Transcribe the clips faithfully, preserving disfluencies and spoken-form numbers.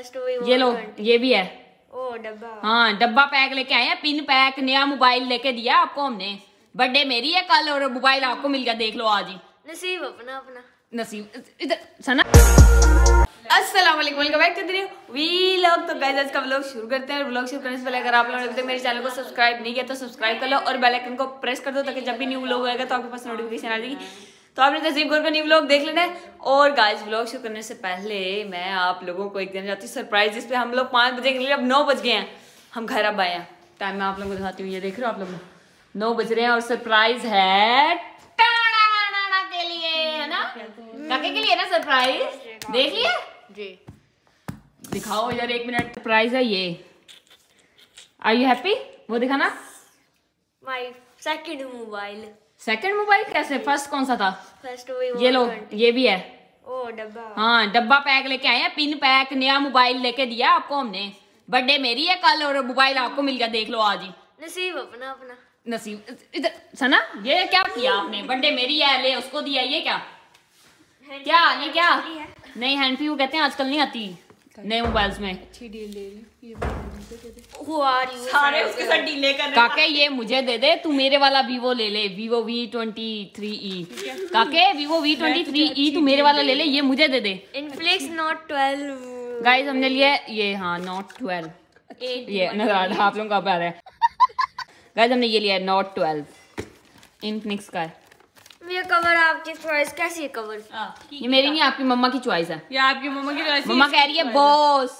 ये लो, ये भी है। ओ डब्बा। हाँ, डब्बा पैक लेके आए हैं, पिन पैक, नया मोबाइल लेके दिया आपको हमने। बर्थडे मेरी है कल और मोबाइल आपको मिल गया, देख लो आज ही। नसीब अपना अपना नसीब। इधर सना। अस्सलाम वालेकुम, welcome back to the new vlog. तो गाइस आज का व्लॉग शुरू करते हैं। व्लॉग शुरू करने से पहले अगर आप लोगों ने अभी तक मेरे चैनल को सब्सक्राइब नहीं किया तो सब्सक्राइब कर लो और बेल आइकन को प्रेस कर दो ताकि जब भी न्यू व्लॉग आएगा तो आपके पास नोटिफिकेशन आ जाएगी। तो आपने तहसीब गौर का न्यू व्लॉग देख लेना है। और गाइस व्लॉग शुरू करने से पहले मैं आप लोगों को एक दिन जाती हूँ सरप्राइज, जिसपे हम लोग पाँच बजे के लिए, अब नौ बज गए हैं, हम घर अब आए हैं। टाइम मैं आप लोगों को दिखाती हूँ, ये देख रहे हो आप लोग, नौ बज रहे हैं और सरप्राइज है के लिए, है ना काके के लिए ना सरप्राइज। देख लिया जी, दिखाओ यार एक मिनट। सरप्राइज है ये। Are you happy? वो दिखाना। My second mobile. Second mobile कैसे? फर्स्ट कौन सा था? फर्स्ट ये लो, ये भी है। ओ डब्बा। हाँ, डब्बा पैक लेके आए हैं, पिन पैक, नया मोबाइल लेके दिया आपको हमने। बर्थडे मेरी है कल और मोबाइल आपको मिल गया, देख लो आज ही। नसीब अपना अपना। नसीब। इधर सना, ये क्या किया आपने? बर्थडे मेरी है, ले उसको दिया, ये क्या क्या ये क्या? नहीं, हैंड फ्री वो कहते हैं आजकल नहीं आती नए मोबाइल्स में। अच्छी डील ले ली। सारे उसके साथ डीले कर रहे। काके ये मुझे दे दे, तू मेरे वाला वीवो ले ले, Vivo V twenty three E. काके Vivo V twenty three E तू मेरे वाला ले ले, ये मुझे दे दे। Infinix note twelve. गाइस हमने लिया ये, हाँ नोट ट्वेल्व, ये नजर आ रहा है आप लोगों को, आ रहा है। गाइस हमने ये लिया है नोट ट्वेल्व, इनफिनिक्स का है। ये कवर आपकी चॉइस कैसी है? कवर ये मेरी नहीं, आपकी मम्मा की चॉइस है। ये आपकी मम्मा की चॉइस। मम्मा कह रही है बॉस,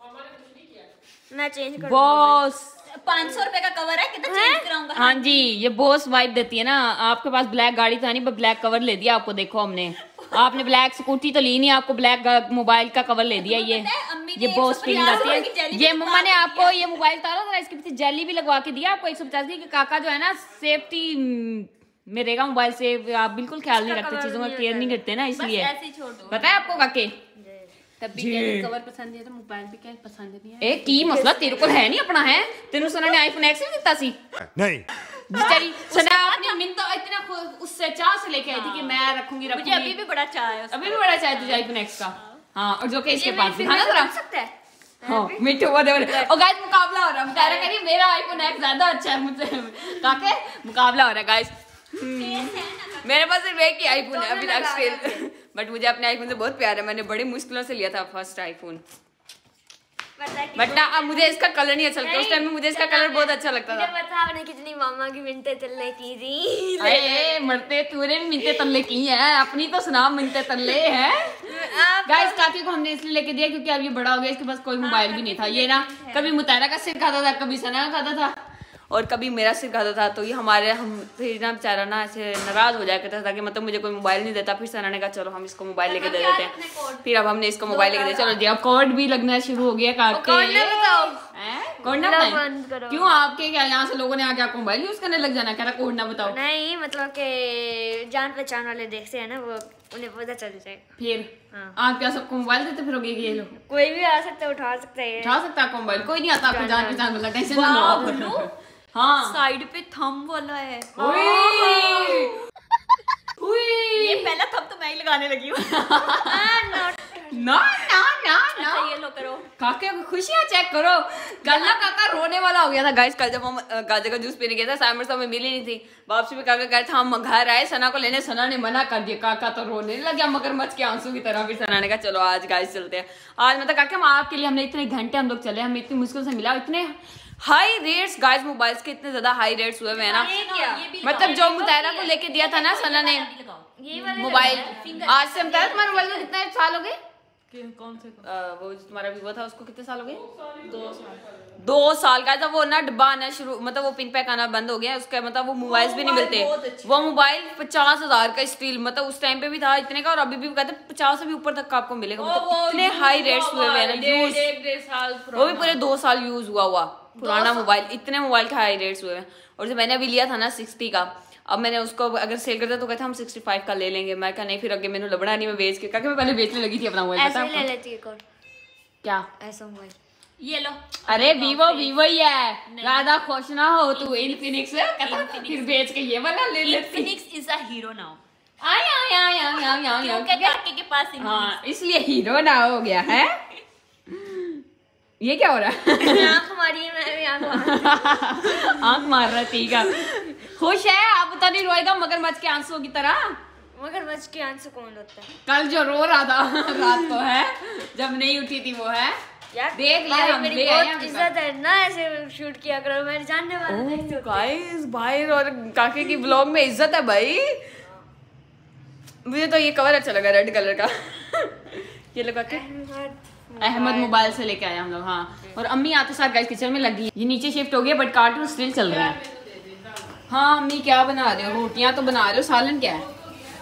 मैं चेंज कर बॉस। पाँच सौ रुपए का कवर है, कितना चेंज कराऊंगा। हाँ जी, ये बॉस वाइब देती है ना। आपके पास ब्लैक गाड़ी था नहीं, पर ब्लैक कवर ले दिया आपको। देखो हमने, आपने ब्लैक स्कूटी तो ली नहीं, आपको ब्लैक मोबाइल का कवर ले दिया। ये ये बॉस फीलिंग आती है। ये मम्मा ने आपको ये मोबाइल उतारा था, इसके पीछे जेली भी लगवा के दिया आपको एक सौ पचास की। काका जो है ना सेफ्टी में रहेगा मोबाइल से, आप बिल्कुल ख्याल नहीं रखते, चीजों का केयर नहीं करते ना, इसलिए पता है आपको काके। तब भी क्या कवर पसंद है तो मोबाइल भी क्या पसंद नहीं है। ए की मसला तेरे को है नहीं अपना है। तेनू सना ने आईफोन एक्स भी दिता सी नहीं। बेचारी सना अपनी मिन तो इतना उससे चाह से लेके आई थी कि मैं रखूंगी रखूंगी। मुझे अभी भी बड़ा चाह है, अभी भी बड़ा चाह है तुझे आईफोन एक्स का। हाँ, और जो कि इसके पास है ना जरा सकता है। हाँ मिठू वो दे। और गाइस मुकाबला हो रहा है, मुकाबला करिए, मेरा आईफोन एक्स ज्यादा अच्छा है मुझसे। काके मुकाबला हो रहा है गाइस। मेरे पास सिर्फ एक ही आईफोन है अभी तक स्टिल, बट मुझे अपने आईफोन से बहुत प्यार है। मैंने बड़ी मुश्किलों से लिया था फर्स्ट आईफोन, बट ना अब मुझे इसका कलर नहीं अच्छा लगता। उस टाइम में मुझे इसका कलर बहुत अच्छा लगता था। पता आपने कितनी मामा की मिनटें तल्ले की थी। अरे मरते तूने भी मिनते तल्ले की हैं, अपनी तो सुना मिनते तल्ले हैं। गाइस काकी को हमने इसलिए लेके दिया क्योंकि अब ये बड़ा हो गया, इसके पास कोई मोबाइल भी नहीं था। ये ना कभी मुतारा का सिर खाता था, कभी सना का खाता था और कभी मेरा सिर खाता था। तो ये हमारे हम फिर ना बेचारा ना ऐसे नाराज हो जाया करता था कि मतलब मुझे कोई मोबाइल नहीं देता। फिर सना ने कहा चलो हम इसको मोबाइल लेके दे देते हैं। फिर अब हमने इसको मोबाइल लेके दे, चलो जी अब कोड भी लगना शुरू हो गया। काके कोड ना बताओ क्यों? आपके क्या यहाँ से लोगों ने आके आपको मोबाइल यूज करने लग जाना? कह रहा कोड ना बताओ। नहीं मतलब के जान पहचान वाले देखते हैं ना, वो उन्हें पता चल जाएगा। फिर आप क्या सबको मोबाइल देते फिरोगे? ये लोग कोई भी आ सकता है, उठा सकता है, उठा सकता है आपको मोबाइल। कोई नहीं आता आपको जान पहचान वाला, टेंशन ना लो। हाँ साइड पे थंब वाला है। ये पहला थंब तो मैं ही लगाने लगी हूँ। ना ना ना ना ये लो करो। काके खुशियाँ चेक करो। कल ना काका रोने वाला हो गया था गाइस। कल जब हम गाजर का जूस पीने गए थे, साइमर से हमें मिली नहीं थी। वापसी में काका कह था हम घर आए सना को लेने, सना ने मना कर दिया। काका तो रोने लग गया मगरमच्छ के आंसू की तरह। फिर सना ने कहा चलो आज गाइस चलते हैं। आज मतलब काका हम आपके लिए, हमने इतने घंटे हम लोग चले, हमें इतनी मुश्किल से मिला। इतने हाई रेट्स गाइस, मोबाइल्स के इतने ज्यादा हाई रेट्स हुए हुए हैं ना। मतलब जो मुतायरा को लेके दिया था ना सना ने मोबाइल, आज से मुतायरा तुम्हारे मोबाइल को कितने साल हो गए? कौन से आ, वो जो तुम्हारा वीवो था उसको कितने साल हो गए? दो साल। दो साल का जब वो ना डब्बा आना शुरू, मतलब वो पिन पैक आना बंद हो गया उसका, मतलब वो मोबाइल भी नहीं मिलते। वो मोबाइल पचास हजार का स्टील, मतलब उस टाइम पे भी था इतने का, और अभी भी कहते पचास से भी ऊपर तक का आपको मिलेगा। मतलब इतने हाई रेट्स हुए हुए हैं, वो भी पूरे दो साल यूज हुआ हुआ पुराना मोबाइल। इतने मोबाइल के हाई रेट्स हुए हैं। और जो मैंने अभी लिया था ना सिक्सटी का, अब मैंने उसको अगर सेल करता तो कहता हम सिक्सटी फाइव का ले लेंगे। मैं कहा नहीं, फिर आगे मैंने लबड़ा नहीं, मैं बेच के, क्योंकि मैं पहले बेचने लगी थी अपना मोबाइल। ऐसे ले लेती है कौन? क्या ऐसा मोबाइल ये लो। अरे वीवो वीवो ही है, ज्यादा खुश ना हो तू। इनफिनिक्स फिर बेच के ये वाला ले लेती। Infinix is a hero now. आया आया आया आया आया के पास। हाँ इसलिए हीरो ना हो गया है। ये क्या हो रहा है? आँख मारी है, मैं भी आँख मार आँख मार रहा है, ठीक है। खुश है? आप पता नहीं रोएगा मगरमच्छ के आंसू की तरह। मगरमच्छ के आंसू कौन होता है? कल जो रो रहा था रात को है, जब नहीं उठी थी वो है यार देख लिया, हम मेरी ले आए बहुत इज्जत है ना, ऐसे शूट किया करो, मेरे जानने वाले देखते हो। गाइस भाई और काके की ब्लॉग में इज्जत है भाई। मुझे तो ये कवर अच्छा लगा रेड कलर का। ये लगा के अहमद मोबाइल से लेके आए हम लोग। हाँ, और अम्मी आते साथ गाइस किचन में लगी। ये नीचे शिफ्ट हो गया बट कार्टून स्टिल चल रहे हैं। हाँ अम्मी क्या बना रहे हो? रोटियां तो बना रहे हो, सालन क्या है?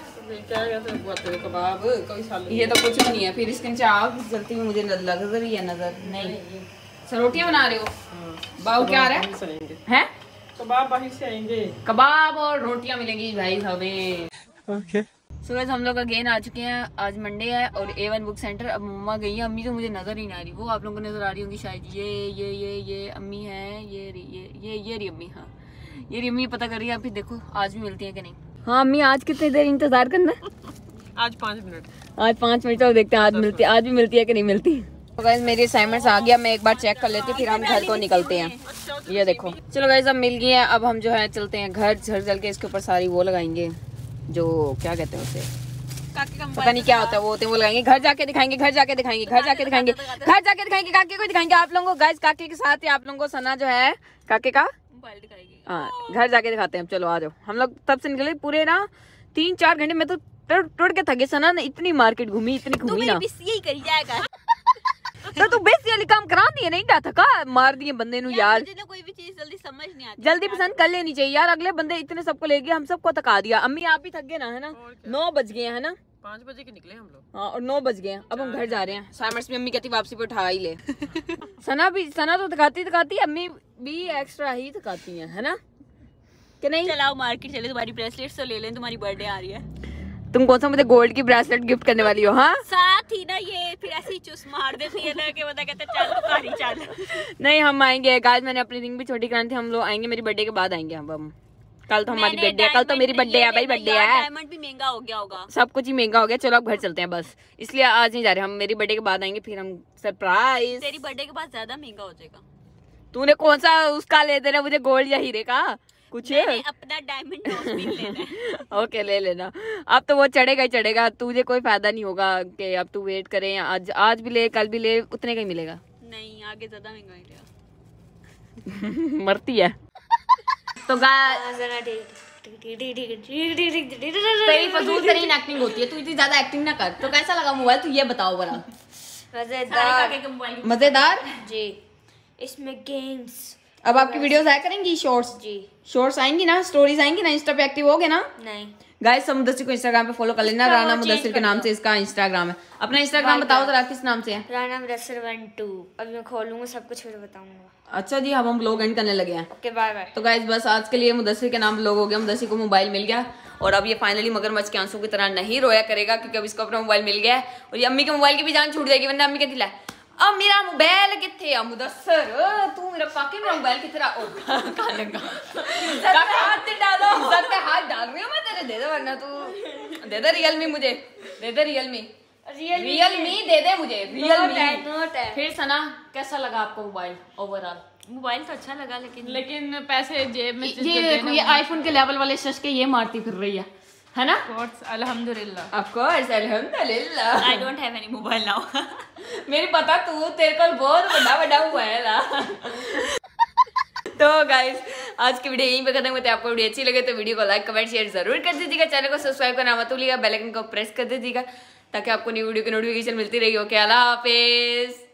कबाब कोई सालन? ये तो कुछ भी नहीं है। फिर इसके नीचे आग जलती हुई मुझे लग रही है नजर नहीं। सर रोटियां बना रहे हो? बाबू क्या आ रहा है? हैं? कबाब बाहर से आएंगे। कबाब और रोटियां मिलेंगी भाई हमें। ओके सो गाइस हम लोग अगेन आ चुके हैं। आज मंडे है और ए वन बुक सेंटर। अब मम्मा गई है, अम्मी तो मुझे नजर ही नहीं आ रही। वो आप लोगों को नजर आ रही होंगी शायद। ये ये ये ये अम्मी है, ये ये ये ये रही अम्मी। हाँ ये रही अम्मी, पता कर रही है। आप देखो आज भी मिलती है कि नहीं। हाँ अम्मी आज कितनी देर इंतजार करना है? आज पाँच मिनट आज पाँच मिनट और देखते हैं आज मिलती आज भी मिलती है कि नहीं मिलती। तो गाइस मेरी असाइनमेंट्स आ गया, मैं एक बार चेक कर लेती हूँ फिर हम घर को निकलते हैं। ये देखो चलो गाइस अब मिल गई है। अब हम जो है चलते हैं घर। घर चल के इसके ऊपर सारी वो लगाएंगे जो क्या कहते हैं उसे, पता नहीं क्या होता है वो होते हैं, वो लगाएंगे। घर जाके दिखाएंगे, घर जाके दिखाएंगे, घर जाके दिखाएंगे, घर जाके दिखाएंगे। काके को दिखाएंगे आप लोगों को गाइस। काके के साथ ही आप लोगों को सना जो है काके का हाँ घर जाके दिखाते हैं। चलो आ जाओ। हम लोग तब से निकले पूरे ना तीन चार घंटे में तो टूट के थके। सना ने इतनी मार्केट घूमी, इतनी घूमी ना। यही करी जाएगा। तो तू बेसी वाली काम करा दिए नहीं थका मार दिए बंदे नु यार। मुझे ना कोई भी चीज जल्दी समझ नहीं आती। जल्दी पसंद कर लेनी चाहिए यार। अगले बंदे इतने सबको ले गए, हम सबको थका दिया। अम्मी आप भी थक गए ना, है ना? नौ बज गए है ना? पाँच बजे के निकले हम लोग। हाँ और नौ बज गए। अब हम घर जा रहे हैं। साइमर्स भी अम्मी कहती वापसी पे उठा ही ले। सना भी सना तो थकाती थकाती, अम्मी भी एक्स्ट्रा ही थकाती है, है ना कि नहीं? चलाओ मार्केट चले, तुम्हारी ब्रेसलेट तो ले लें, तुम्हारी बर्थडे आ रही है। तुम कौन सा मुझे गोल्ड की ब्रेसलेट गिफ्ट करने वाली हो? हाँ साथ ही ना ये फिर ऐसे ही चुस मार देती है ना कि बता कहते चल तो कारी चल। नहीं हम आएंगे। आज मैंने अपनी रिंग भी छोटी करानी थी। हम लोग आएंगे मेरी बर्थडे के बाद आएंगे। हम हम कल तो हमारी बर्थडे है, कल तो मेरी बर्थडे है भाई। बर्थडे है, डायमंड भी महंगा हो गया होगा, सब कुछ ही महंगा हो गया। चलो अब घर चलते हैं बस, इसलिए आज नहीं जा रहे हम। मेरी बर्थडे के बाद आएंगे फिर हम सरप्राइज। तेरी बर्थडे के बाद ज्यादा महंगा हो जाएगा। तूने कौन सा उसका ले देना मुझे, गोल्ड या हीरे का कुछ? अपना डायमंड नोज पिन लेना है। ओके ले लेना। अब तो वो चढ़ेगा ही चढ़ेगा, तुझे कोई फायदा नहीं होगा कि अब तू वेट करे। आज आज भी ले कल भी ले, उतने का ही मिलेगा। नहीं आगे ज्यादा महंगा मिलेगा। मरती है तो तेरी फजूल तरीन एक्टिंग होती है। तू इतनी ज्यादा एक्टिंग ना कर। तो कैसा लगा मोबाइल तू ये बताओ बड़ा। मजेदार मजेदार जी। इसमें गेम्स। अब आपकी वीडियोस आया करेंगी शॉर्ट्स? जी शॉर्ट्स आएंगी ना, स्टोरीज आएंगी ना? इंस्टा पे एक्टिव होगे ना? नहीं गाइस सब मुदस्सिर को इंस्टाग्राम पे फॉलो कर लेना। राना मुदस्सिर के नाम से इसका इंस्टाग्राम है। अपना इंस्टाग्राम बताओ जरा, किस नाम से है? Rana Mudassir one two. अब मैं खोलूंगा सब कुछ फिर बताऊंगा। अच्छा जी अब हम ब्लॉग एंड करने लगे हैं। Okay bye bye. तो गाइस बस आज के लिए मुदस्सिर के नाम ब्लॉग हो गया। मुदस्सिर को मोबाइल मिल गया और अब ये फाइनली मगरमच्छ के आंसू की तरह नहीं रोया करेगा क्योंकि अब इसको अपना मोबाइल मिल गया है। और ये अम्मी के मोबाइल की भी जान छूट जाएगी, वरना अम्मी कहती ला अब मेरा मोबाइल किथे आ मुदस्सिर, तू मेरा काके मेरा मोबाइल किधर आ? ओ कालेगा काके हाथ डालो, सर पे हाथ डाल रही हूं मैं तेरे। दे दे वरना तू दे दे रियलमी, मुझे दे दे रियलमी। रियलमी दे दे मुझे रियलमी। फिर सना कैसा लगा आपको मोबाइल ओवरऑल? मोबाइल तो अच्छा लगा लेकिन लेकिन पैसे जेब में ये देखो ये आईफोन के लेवल वाले शश के ये मारती फिर रही है, है ना? अल्हम्दुलिल्लाह ऑफ कोर्स अल्हम्दुलिल्लाह। I don't have any mobile now. मेरी पता तू तेरे को बहुत बड़ा बड़ा हुआ है ना। तो गाइस आज की वीडियो यहीं पे खत्म होती है। आपको वीडियो अच्छी लगे तो वीडियो को लाइक कमेंट शेयर जरूर कर दीजिएगा। चैनल को सब्सक्राइब करना मत भूलिएगा, बेल आइकन को प्रेस कर दीजिएगा ताकि आपको न्यू वीडियो की नोटिफिकेशन मिलती रही हो। क्या अल्लाह हाफिज।